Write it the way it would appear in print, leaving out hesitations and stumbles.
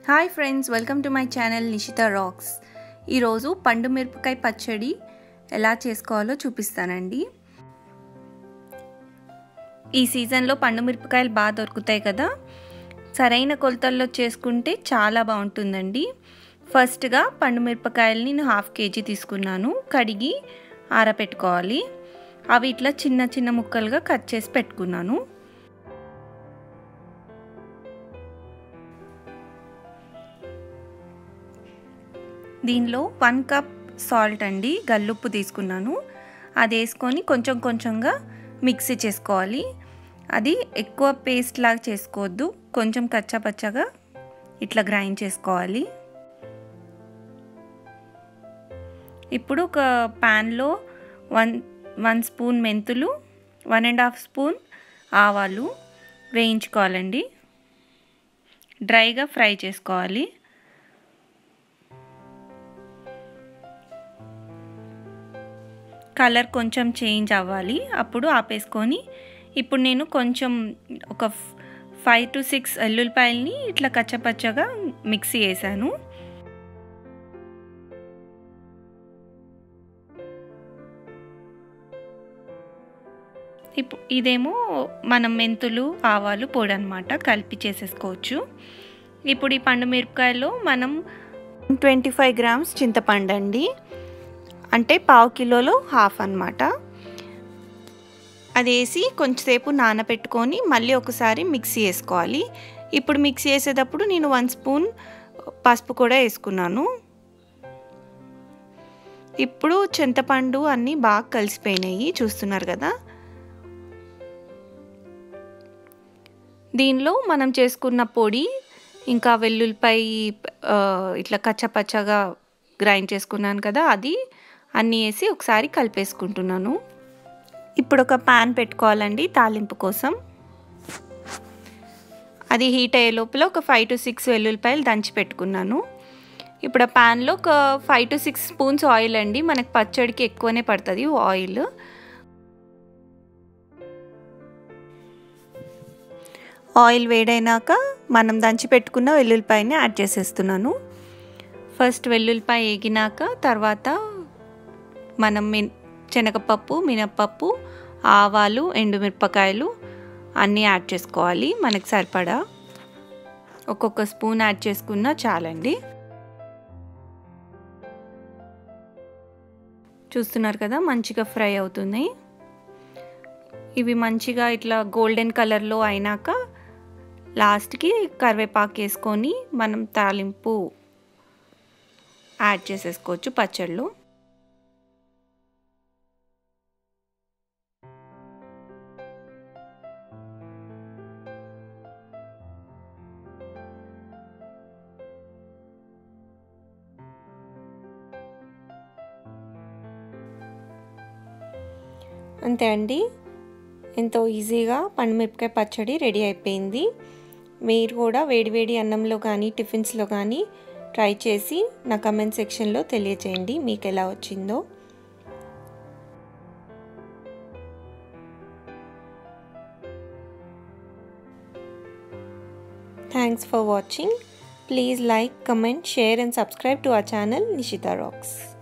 Hi friends, welcome to my channel Nishitha rocks. ఈరోజు పండు మిరపకాయ పచ్చడి ఎలా చేసుకోవాలో చూపిస్తానండి. ఈ సీజన్లో పండు మిరపకాయలు బాగా దొరుకుతాయి కదా, సరైన కొలతల్లో చేసుకుంటే చాలా బాగుంటుందండి. ఫస్ట్గా పండు మిరపకాయలని నేను 1/2 kg తీసుకున్నాను. కడిగి ఆరబెట్టుకోవాలి. అవి ఇట్లా చిన్న చిన్న ముక్కలుగా కట్ చేసి పెట్టుకున్నాను. దీనిలో 1 కప్ సాల్ట్ అండి, గల్లుప్పు తీసుకున్నాను. అది వేసుకొని కొంచెం కొంచెంగా మిక్సీ చేసుకోవాలి. అది ఎక్కువ పేస్ట్ లాగా చేసుకోవద్దు, కొంచెం కచ్చాపచ్చగా ఇట్లా గ్రైండ్ చేసుకోవాలి. ఇప్పుడు ఒక ప్యాన్లో 1 స్పూన్ మెంతులు, 1.5 స్పూన్ ఆవాలు వేయించుకోవాలండి. డ్రైగా ఫ్రై చేసుకోవాలి. కలర్ కొంచెం చేంజ్ అవ్వాలి, అప్పుడు ఆపేసుకొని ఇప్పుడు నేను కొంచెం ఒక 5 to 6 వెల్లుల్లిపాయలని ఇట్లా కచ్చపచ్చగా మిక్సీ వేసాను. ఇదేమో మనం మెంతులు ఆవాలు పొడి అనమాట, కలిపి చేసేసుకోవచ్చు. ఇప్పుడు ఈ పండు మిరపకాయలో మనం 25 grams చింతపండు అండి, అంటే 1/2 కిలోలో 1/2 అన్నమాట. అది వేసి కొంచెంసేపు నానబెట్టుకొని మళ్ళీ ఒకసారి మిక్సీ వేసుకోవాలి. ఇప్పుడు మిక్సీ వేసేటప్పుడు నేను 1 స్పూన్ పసుపు కూడా వేసుకున్నాను. ఇప్పుడు చింతపండు అన్నీ బాగా కలిసిపోయినాయి, చూస్తున్నారు కదా. దీనిలో మనం చేసుకున్న పొడి, ఇంకా వెల్లుల్లిపాయ ఇట్లా కచ్చపచ్చగా గ్రైండ్ చేసుకున్నాను కదా, అది అన్నీ వేసి ఒకసారి కలిపేసుకుంటున్నాను. ఇప్పుడు ఒక ప్యాన్ పెట్టుకోవాలండి తాలింపు కోసం. అది హీట్ అయ్యే లోపల ఒక 5 to 6 వెల్లుల్లిపాయలు దంచి పెట్టుకున్నాను. ఇప్పుడు ఆ ప్యాన్లో ఒక 5 to 6 స్పూన్స్ ఆయిల్ అండి, మనకు పచ్చడికి ఎక్కువనే పడుతుంది ఆయిల్. ఆయిల్ వేడైనాక మనం దంచి పెట్టుకున్న వెల్లుల్లిపాయని యాడ్ చేసేస్తున్నాను. ఫస్ట్ వెల్లుల్లిపాయ వేగినాక తర్వాత మనం శనగపప్పు, మినప్పప్పు, ఆవాలు, ఎండుమిరపకాయలు అన్నీ యాడ్ చేసుకోవాలి. మనకు సరిపడా ఒక్కొక్క స్పూన్ యాడ్ చేసుకున్నా చాలండి. చూస్తున్నారు కదా, మంచిగా ఫ్రై అవుతున్నాయి. ఇవి మంచిగా ఇట్లా గోల్డెన్ కలర్లో అయినాక లాస్ట్కి కరివేపాకు వేసుకొని మనం తాలింపు యాడ్ చేసేసుకోవచ్చు పచ్చళ్ళు. అంతే అండి, ఎంతో ఈజీగా పండుమిరపకాయ పచ్చడి రెడీ అయిపోయింది. మీరు కూడా వేడివేడి అన్నంలో కానీ టిఫిన్స్లో కానీ ట్రై చేసి నా కమెంట్ సెక్షన్లో తెలియచేయండి మీకు ఎలా వచ్చిందో. Thanks for watching. Please like, comment, share and subscribe to our channel Nishita Rocks.